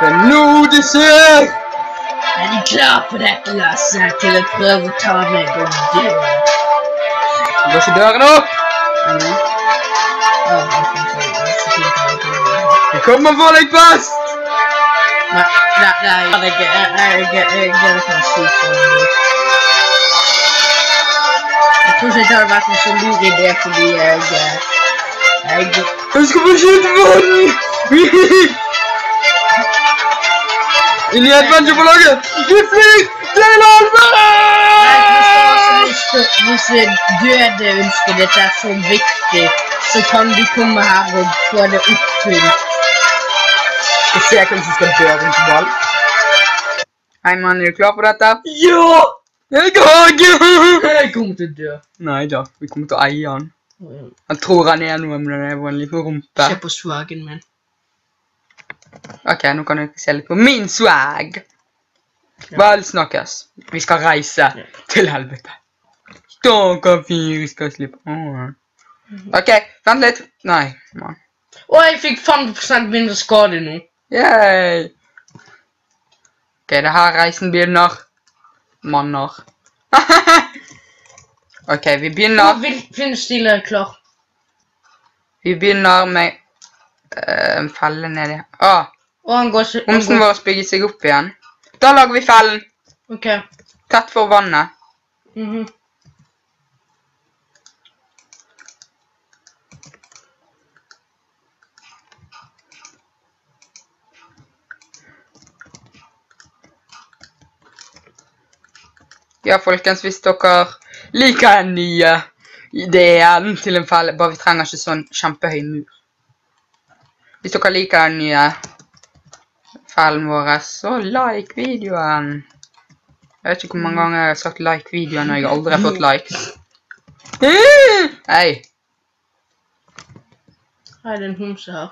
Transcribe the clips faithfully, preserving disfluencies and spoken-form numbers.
Benodisser! Er de klar på dette, Lasse, til å prøve å ta meg og dø? Går ikke døren opp? Mm. Ja, jeg kan få det. Så fint å gjøre. Vi kommer for deg fast! Nei, nei, nei, jeg jeg jeg jeg jeg kan syke meg. Jeg tror ikke det hadde vært en så lur idé fordi jeg jeg Jeg skal få skyte vann! Inn i Adventure på laget! Vi flyr til alvor! Hvis døde ønsker dette er så viktig, så kan de komme her og få det oppfylt. Skal se hvem som skal dø rundt ball. Hei mann, er du klar for dette? Ja! Jeg har Jeg kommer til å dø. Nei da, vi kommer til å eie han. Han tror han er noe, men det er bare en liten rumpe. Se på swagen min. Ok, nå kan du se litt på min swag. Vel snakkes. Vi skal reise til helvete. Stakkar fyr skal slippe. Åh. Ok, vent litt. Nei, mann. Åh, jeg fikk femti prosent mindre skade nå. Yay! Ok, det her reisen begynner. Manner. Ok, vi begynner. Vindstilen er klar. Vi begynner med uh, en felle nedi. Åh, Og han går så... homsen vår bygger seg opp igjen. Da lager vi fellen. Ok. Tett for vannet. Mhm. Ja, folkens, hvis dere liker den nye ideen til en felle, bare vi trenger ikke sånn kjempehøy mur. Hvis dere liker den nye fellen vår, så like videoen. Jeg vet ikke hvor mange ganger jeg har sagt like videoen, og jeg har aldri fått likes. Hei! Her er det en homse her.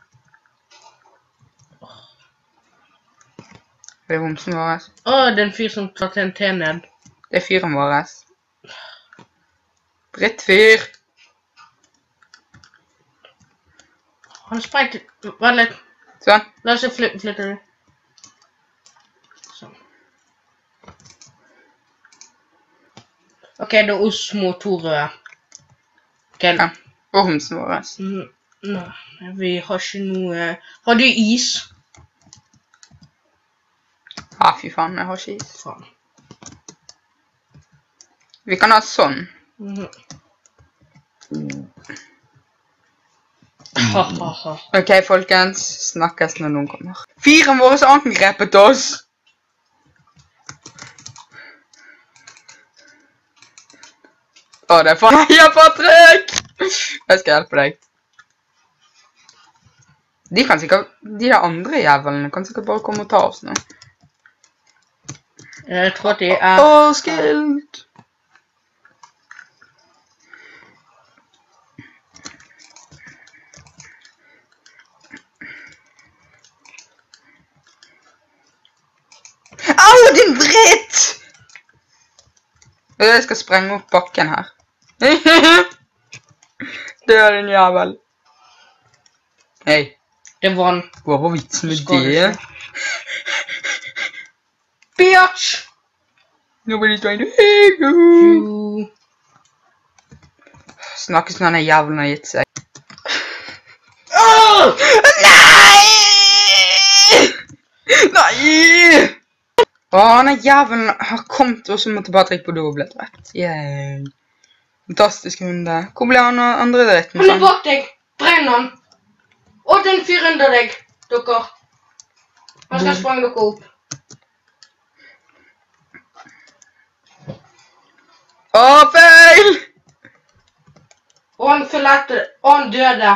Det er homsen vår. Åh, det er en fyr som tar T N T ned. Det er fyren vår. Drittfyr. Han sprengte... Vent litt. Sånn. La oss flytte, flytte det. Sånn. Ok, det er oss mot to røde. Ok. Ja, og homsen vår. Mm, Nei, vi har ikke noe... Har du is? Ja, fy faen, jeg har ikke is. Faen. Vi kan ha sånn. Mhm. Ha, ha, ha. Ok, folkens. Snakkes når noen kommer. Fyren vår har angrepet oss! Å, det er faen. Heia, Patrick! Jeg skal hjelpe deg. De kan sikkert... De der andre jævlene kan sikkert bare komme og ta oss nå. Jeg tror de er... Åh, skilt! Au, din dritt! Jeg skal sprenge opp bakken her. Dør din jævel. Hei. Det var en... Hva var vitsen med det? Bitch! Nobody's trying to hate you. You... Snakkes når denne jævelen har gitt seg. Åh! Nei! Nei! Åh, denne jævelen har kommet, og så måtte Patrick på do og ble drept. Yay. Fantastisk runde. Hvor ble han og andre dritten? Han er bak deg! Brenn han! Og den fyr under deg, dere. Han skal sprenge dere opp. Åh, feil! Og han forlatte... Og han døde.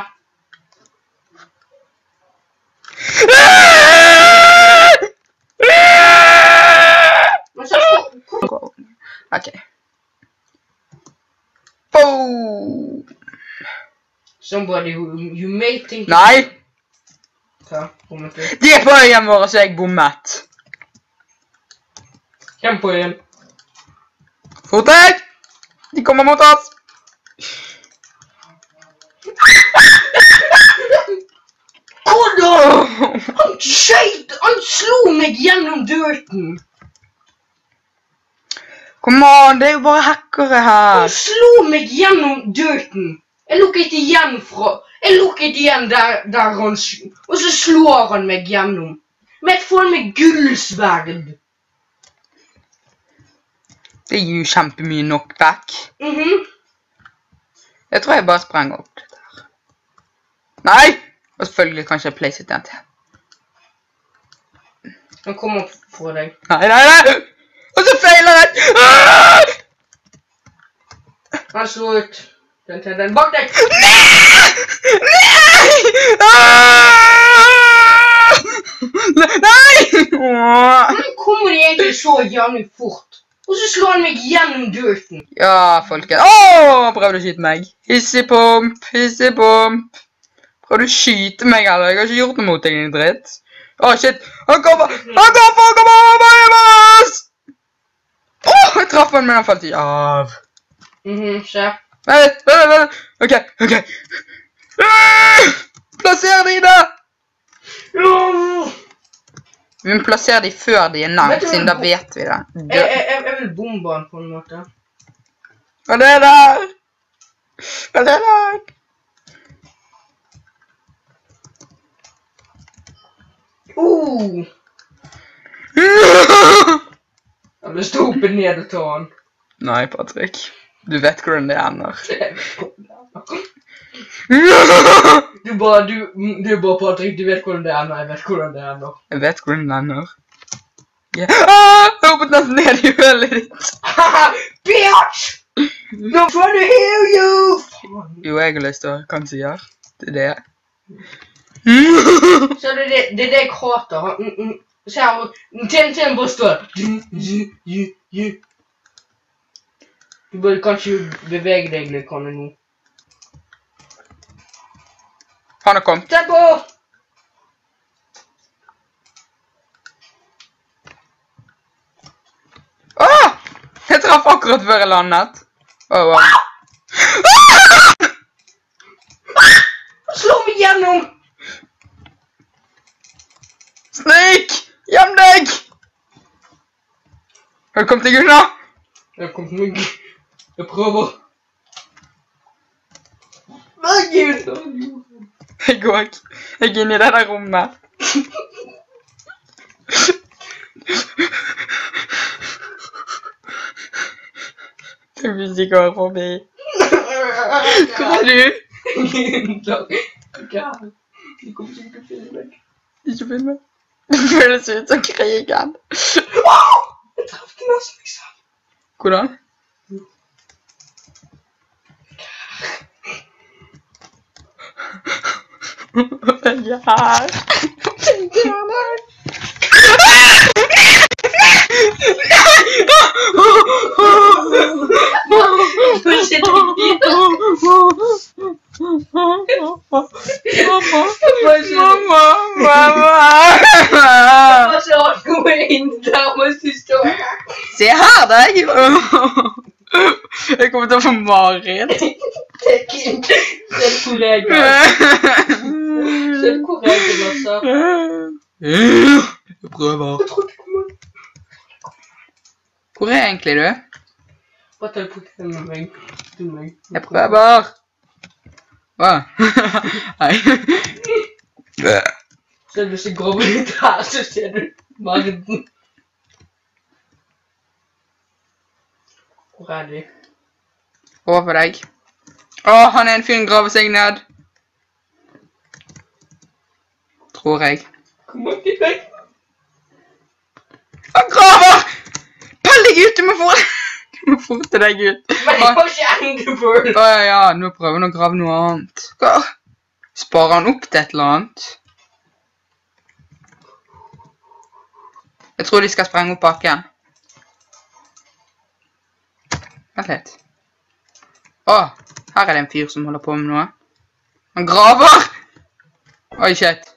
Men så... Ok. Boom! Somebody who you may think... Nei! Hva? Bommet du? De er på øyen vår, så jeg bommet. Kjem på øyen. Fort deg! De kommer mot oss! Hvor da? Han skjøt! Han slo meg gjennom dørten! Kom an, det er jo bare hackere her. Han slo meg gjennom dørten! Jeg lukket igjen fra... Jeg lukket igjen der, der han slo... Og så slår han meg gjennom. Med et form med gullsverd. Det gir jo kjempemye knockback. Mhm. Jeg tror jeg bare sprenger opp dette her. Nei! Og selvfølgelig kanskje jeg place it den til. Han kommer fra deg. Nei, nei, nei! Og så feiler jeg! Ah! Han slo ut den til den bak deg. Nei! Nei! Ah! Nei! Han kommer egentlig så jævlig fort. Og så slår han meg gjennom dørten. Ja, folkens. Åh, han prøvde å skyte meg. Hissepomp, hissepomp. Prøvde å skyte meg, eller? Jeg har ikke gjort noe mot deg, din dritt. Åh, shit. Han kommer! Han kommer! Han kommer! Han kommer! Åh, jeg traff han, men han falt ikke av. Mhm, se. Vent, vent, vent. Ok, ok. Ah! Plasser de da! Vi må plassere de før de er nærmt, siden da vet vi det. Jeg, jeg, jeg, jeg vil bombe han på en måte. Hva er det der? Hva er det der? Uh! Jeg vil stå opp og ned og ta han. Nei, Patrick. Du vet hvordan det ender. Du bare, du, du er bare Patrick, du vet hvordan det ender, jeg vet hvordan det ender. Jeg vet hvordan det ender. Yeah. Ah, jeg hoppet nesten ned i hølet ditt. Haha, bitch! I'm trying to hear you! Jo, jeg har lyst til å hva han sier. Det er det. Så det er det, det er det jeg hater. Han- mm, mm. Se her, T N T-en bare står. Du burde kanskje bevege deg litt, kan du nå. Han har kommet. Se på! Åh! Jeg traff akkurat før jeg landet. Åh, wow. Slå meg gjennom! Snake! Gjem deg! Har du kommet deg unna? Jeg kom til meg. Jeg prøver. Nei, Gud! Jeg går ikke. Jeg er inne i det der rommet. Det vil ikke gå forbi. Hvor er du? Du kommer ikke til å finne meg. Ikke finn meg. Det føles ut som krigen. Jeg traff den nesten, liksom. Hvordan? Jeg er her. Jeg er her. Mamma, mamma. Hva så har du inn der mens du står her? Se her, deg. Jeg kommer til å få mareritt. Tek inn. Se hvor jeg er. Se hvor jeg er, altså. Jeg prøver. Hvor er egentlig du? Bare teleportere med meg. Til meg. Jeg prøver. Hva? Hei. Så hvis jeg går litt her, så ser du marden. Hvor er de? Over deg. Åh, han er en fyr graver seg ned. Tror jeg. Kom an til deg. Han graver! Pell deg ut, du må få... Du må forte deg ut. Men jeg har ikke enderbird. Åh, ja, nå prøver han å grave noe annet. Hva? Sparer han opp til et eller annet? Jeg tror de skal sprenge opp bakken. Vent litt. Åh, her er det en fyr som holder på med noe. Han graver! Oi, shit.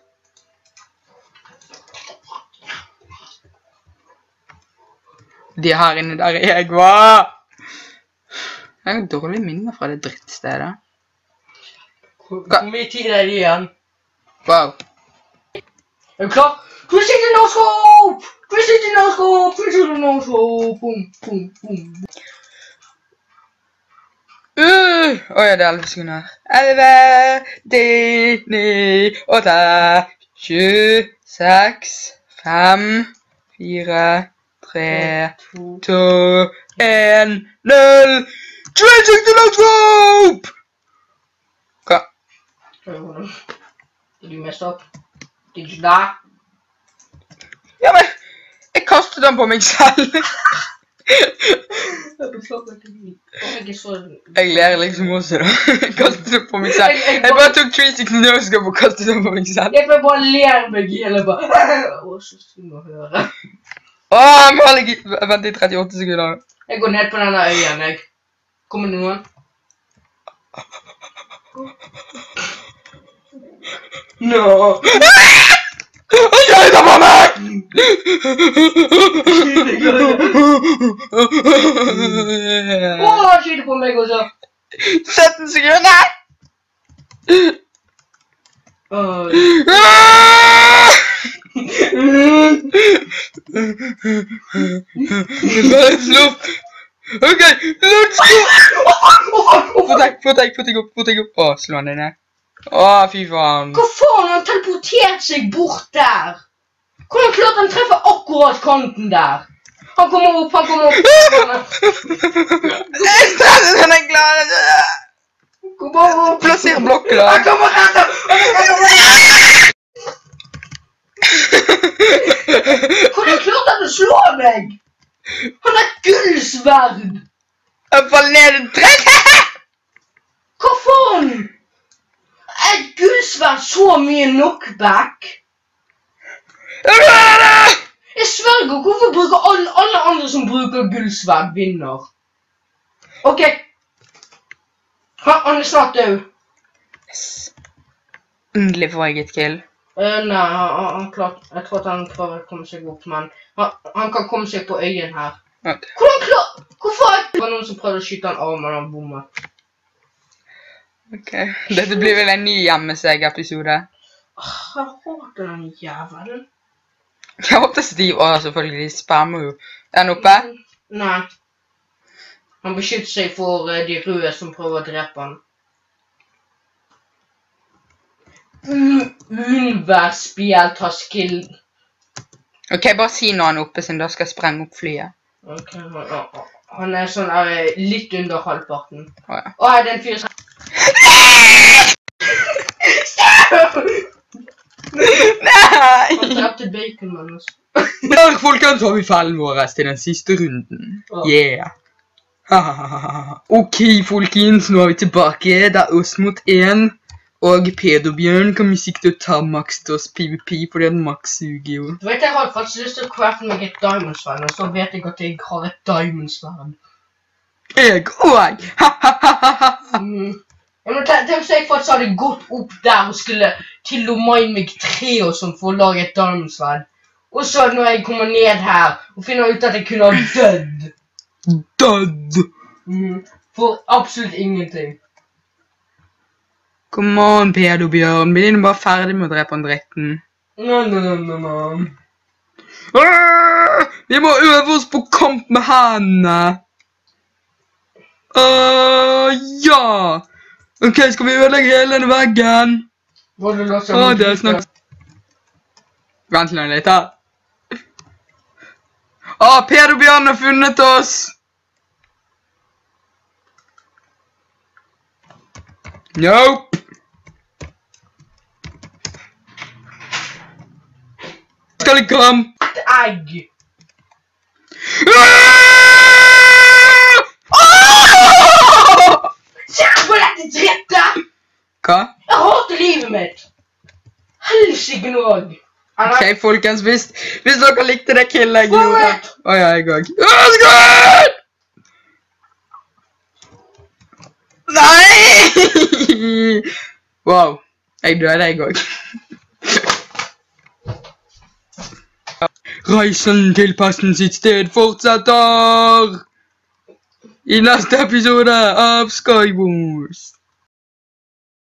De her inne der jeg var. Jeg har dårlig minne fra det drittstedet. Hvor mye tid er det igjen? Wow. Er du klar? Precision no scope! Precision no scope! Precision no scope! Boom, boom, boom. Uh, Oi, det er elleve sekunder. elleve, ti, ni, åtte, sju, seks, fem, fire, tre, to, en, null. Tracing to no scope! Hva? Did you mess up? Did you die? Ja, men jeg kastet den på meg selv. Jeg ler liksom også da. Jeg kastet den på meg selv. Jeg bare tok tre sekunder no scope og kastet den på meg selv. Jeg bare ler meg i hele bare. Åh, så synd å høre. Åh, jeg må ikke vente i trettiåtte sekunder. Jeg går ned på denne øyen, jeg. Kommer det noen? Nå! Jeg tar på meg! Åh, skyter på meg også! sytten sekunder! Åh. Slutt! Ok, let's go! Få deg, få deg, få deg opp, få deg opp. Åh, slå han deg ned. Åh, fy faen. Hva faen, han teleporterte seg bort der? Hvordan klarte han treffe akkurat kanten der? Han kommer opp, han kommer opp. Jeg stresser den, jeg klarer det. Kom bare opp. Plasser blokken da. Han kommer etter. Hvordan klarte han å slå meg? Han har gullsverd. Jeg faller ned en trekk. Hva faen? Et gullsverd så mye knockback? Jeg sverger, hvorfor bruker alle, alle andre som bruker gullsverd vinner? Ok. Han, han er snart død. Yes. Endelig får jeg et kill. Uh, nei, han, han klart, jeg tror at han prøver å komme seg opp, men han, han kan komme seg på øyen her. Okay. Hvordan klart? Hvorfor er det noen som prøvde å skyte han av, men han bommet? Ok, dette blir vel en ny hjemmeseg-episode. Åh, jeg hater den jævelen. Jeg håper Steve, åh, selvfølgelig, de spammer jo. Er han oppe? Nei. Han beskytter seg for uh, de røde som prøver å drepe han. Ulver spesielt har skill. Ok, bare si når han er oppe, siden da skal jeg sprenge opp flyet. Ok, han, han er sånn er, litt under halvparten. Åh, ja. Åh, er det en fyr som... Nei! Han drepte baconmannen. Der, folkens, har vi fellen vår til den siste runden. Yeah. Ok, folkens, nå er vi tilbake. Det er oss mot en. Og Pederbjørn kan vi sikte å ta Max til oss PvP, fordi han Max suger jo. Du vet, jeg har faktisk lyst til å crafte meg et diamondsverd, og så vet jeg at jeg har et diamondsverd. Jeg òg! Mm. Ja, men tenk hvis jeg faktisk hadde gått opp der og skulle til å mine meg tre og sånn for å lage et diamondsverd. Og så når jeg kommer ned her og finner ut at jeg kunne ha dødd. Dødd! Mm. For absolutt ingenting. Come on, Pederbjørn, blir du bare ferdig med å drepe han dritten? Nå, nå, nå, nå, nå. Arr! Vi må øve oss på kamp med hendene. Uh, ja! Ok, skal vi ødelegge hele denne veggen? Åh, det er snakk. Vent litt da. Åh, Pederbjørn har funnet oss! Nope! Skal jeg komme? Et egg! Kjære på dette drittet! Hva? Jeg hater livet mitt! Helsike nog! Ok, folkens, hvis, hvis dere likte det killet jeg gjorde... Forrett! Åh, ja, jeg òg. Let's go! Nei! Wow, jeg døde jeg òg. Reisen til passen sitt sted fortsetter! I neste episode av Skywars.